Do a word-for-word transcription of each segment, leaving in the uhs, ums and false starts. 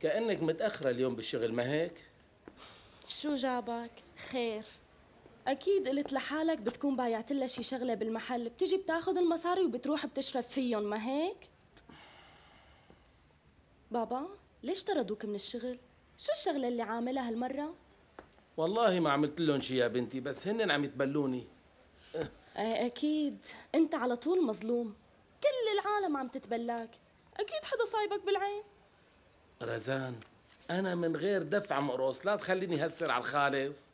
كأنك متأخرة اليوم بالشغل، ما هيك؟ شو جابك؟ خير. أكيد قلت لحالك بتكون بايعت لها شي شغلة بالمحل، بتجي بتاخد المصاري وبتروح بتشرب فيهم، ما هيك؟ بابا ليش طردوك من الشغل؟ شو الشغلة اللي عاملها هالمرة؟ والله ما عملت لهم شي يا بنتي، بس هن عم يتبلوني. ايه أكيد، أنت على طول مظلوم، كل العالم عم تتبلاك، أكيد حدا صايبك بالعين. رزان، أنا من غير دفع مرقص، لا تخليني هسر على الخالص.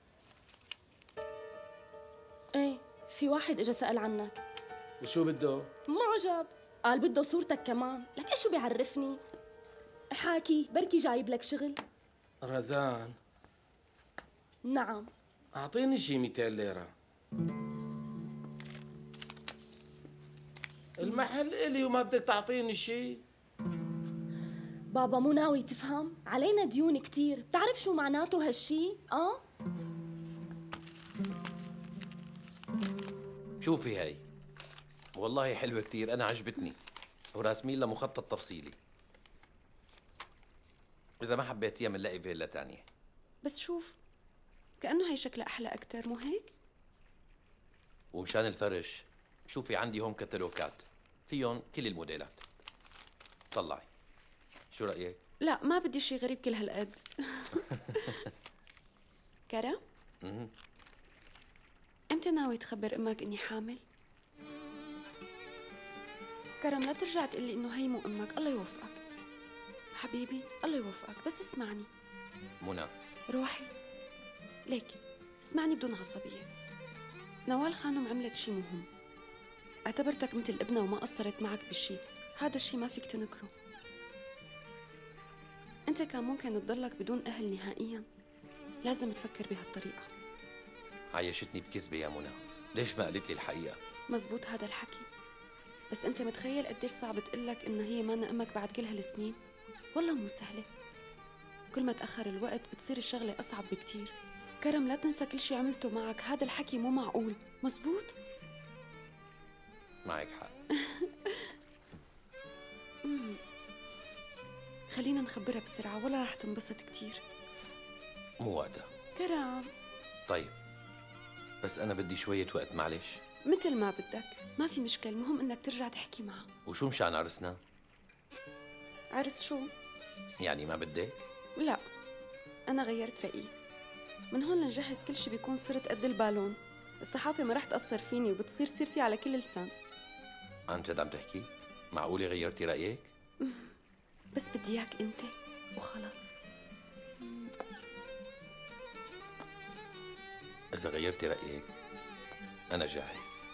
ايه، في واحد اجا سأل عنك. وشو بده؟ معجب، قال بده صورتك كمان، لك ايش شو بيعرفني؟ حاكي بركي جايب لك شغل. رزان، نعم. أعطيني شي مئتين ليرة. المحل إلي وما بدك تعطيني شي؟ بابا مو ناوي تفهم؟ علينا ديون كتير، بتعرف شو معناته هالشي؟ اه؟ شوفي هاي، والله حلوة كتير، أنا عجبتني، وراسمين لها مخطط تفصيلي. إذا ما حبيتيها منلاقي فيلا تانية. بس شوف، كأنه هي شكلها أحلى أكتر، مو هيك؟ ومشان الفرش، شوفي عندي هون كتالوجات فيهم كل الموديلات. طلعي، شو رأيك؟ لا، ما بدي شي غريب كل هالقد. كرم؟ امتى ناوي تخبر امك اني حامل؟ كرم لا ترجع تقلي انه هي مو امك، الله يوفقك حبيبي، الله يوفقك، بس اسمعني. منى، روحي ليك، اسمعني بدون عصبية. نوال خانم عملت شي مهم، اعتبرتك مثل ابنها وما قصرت معك بشي، هذا الشي ما فيك تنكره. انت كان ممكن تضلك بدون اهل نهائيا، لازم تفكر بهالطريقة. عايشتني بكذبة يا منى، ليش ما قالت لي الحقيقة؟ مزبوط هذا الحكي، بس انت متخيل قديش صعب تقلك انها هي مانا امك بعد كل هالسنين؟ والله مو سهلة، كل ما تأخر الوقت بتصير الشغلة أصعب بكتير. كرم لا تنسى كل شي عملته معك، هذا الحكي مو معقول، مزبوط؟ معك حق. خلينا نخبرها بسرعة ولا رح تنبسط كتير. مو وقتها. كرم طيب، بس أنا بدي شوية وقت، معلش. مثل ما بدك، ما في مشكلة، المهم إنك ترجع تحكي معها. وشو مشان عرسنا؟ عرس شو؟ يعني ما بدك؟ لا، أنا غيرت رأيي، من هون لنجهز كل شي بيكون صرت قد البالون، الصحافة ما رح تأثر فيني وبتصير سيرتي على كل لسان. عن جد عم تحكي؟ معقولة غيرتي رأيك؟ بس بدي إياك أنت وخلص. إذا غيرتي رأيك أنا جاهز.